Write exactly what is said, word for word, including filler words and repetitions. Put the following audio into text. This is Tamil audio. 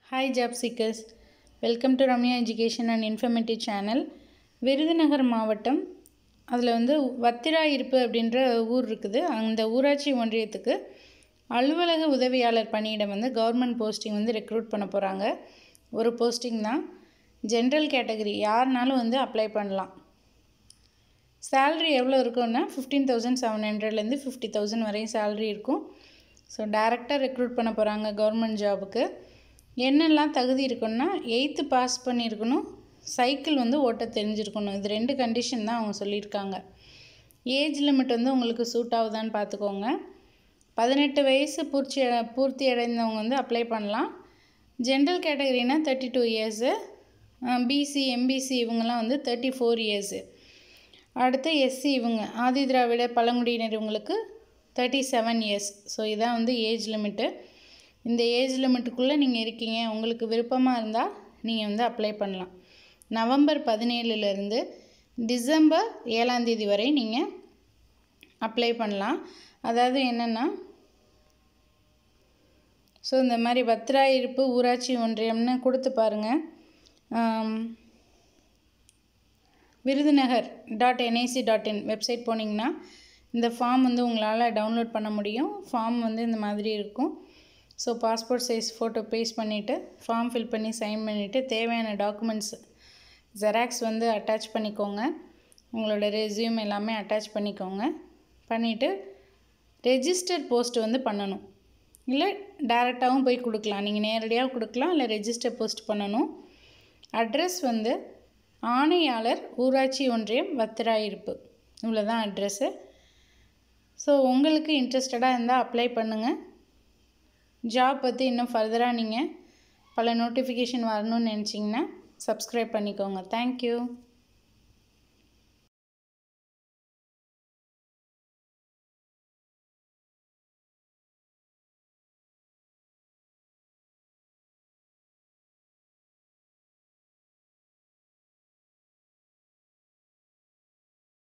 Hi job seekers, welcome to Ramya Education and Informative channel. virudhunagar மாவட்டம் அதில் வந்து வத்திராயிருப்பு அப்படின்ற ஊர் இருக்குது. அந்த ஊராட்சி ஒன்றியத்துக்கு அலுவலக உதவியாளர் பணியிடம் வந்து கவர்மெண்ட் போஸ்டிங் வந்து ரெக்ரூட் பண்ண போகிறாங்க. ஒரு போஸ்டிங் தான். ஜென்ரல் கேட்டகரி யாருனாலும் வந்து அப்ளை பண்ணலாம். சேல்ரி எவ்வளோ இருக்குன்னா ஃபிஃப்டீன் தௌசண்ட் செவன் ஹண்ட்ரட்லேருந்து ஃபிஃப்டி தௌசண்ட் வரையும் சேல்ரி இருக்கும். ஸோ டேரெக்டாக ரெக்ரூட் பண்ண போகிறாங்க கவர்மெண்ட் ஜாபுக்கு. என்னெல்லாம் தகுதி இருக்குன்னா எயித்து பாஸ் பண்ணியிருக்கணும், சைக்கிள் வந்து ஓட்ட தெரிஞ்சிருக்கணும். இது ரெண்டு கண்டிஷன் தான் அவங்க சொல்லியிருக்காங்க. ஏஜ் லிமிட் வந்து உங்களுக்கு சூட் ஆகுதான்னு பார்த்துக்கோங்க. பதினெட்டு வயசு பூர்த்தி பூர்த்தி அடைந்தவங்க வந்து அப்ளை பண்ணலாம். ஜென்ரல் கேட்டகரினா thirty two years, BC MBC இவங்கெல்லாம் வந்து தேர்ட்டி ஃபோர் இயர்ஸு. அடுத்து எஸ்சி இவங்க ஆதி திராவிட பழங்குடியினர் இவங்களுக்கு தேர்ட்டி செவன் இயர்ஸ். ஸோ இதான் வந்து ஏஜ் லிமிட்டு. இந்த ஏஜ் லிமிட்டுக்குள்ளே நீங்கள் இருக்கீங்க, உங்களுக்கு விருப்பமாக இருந்தால் நீங்கள் வந்து அப்ளை பண்ணலாம். நவம்பர் பதினேழுலேருந்து டிசம்பர் ஏழாந்தேதி வரை நீங்கள் அப்ளை பண்ணலாம். அதாவது என்னென்னா, ஸோ இந்த மாதிரி வத்திராயிருப்பு ஊராட்சி ஒன்றியம்னு கொடுத்து பாருங்கள். virudhunagar dot NIC dot in website போனீங்கன்னா இந்த ஃபார்ம் வந்து உங்களால் டவுன்லோட் பண்ண முடியும். ஃபார்ம் வந்து இந்த மாதிரி இருக்கும். So passport size photo paste பண்ணிவிட்டு ஃபார்ம் ஃபில் பண்ணி சைன் பண்ணிவிட்டு தேவையான டாக்குமெண்ட்ஸ் ஜெராக்ஸ் வந்து அட்டாச் பண்ணிக்கோங்க. உங்களோட ரெஸ்யூம் எல்லாமே அட்டாச் பண்ணிக்கோங்க. பண்ணிவிட்டு ரெஜிஸ்டர் போஸ்ட் வந்து பண்ணணும். இல்லை டைரெக்டாகவும் போய் கொடுக்கலாம், நீங்கள் நேரடியாக கொடுக்கலாம், இல்லை ரெஜிஸ்டர் போஸ்ட் பண்ணணும். அட்ரஸ் வந்து ஆணையாளர் ஊராட்சி ஒன்றியம் வத்திராயிருப்பு, இவ்வளோ தான் அட்ரெஸ்ஸு. ஸோ உங்களுக்கு இன்ட்ரெஸ்டடாக இருந்தால் அப்ளை பண்ணுங்கள். ஜாப் பற்றி இன்னும் ஃபர்தராக நீங்கள் பல நோட்டிஃபிகேஷன் வரணும்னு நினச்சிங்கன்னா சப்ஸ்கிரைப் பண்ணிக்கோங்க. தேங்க்யூ.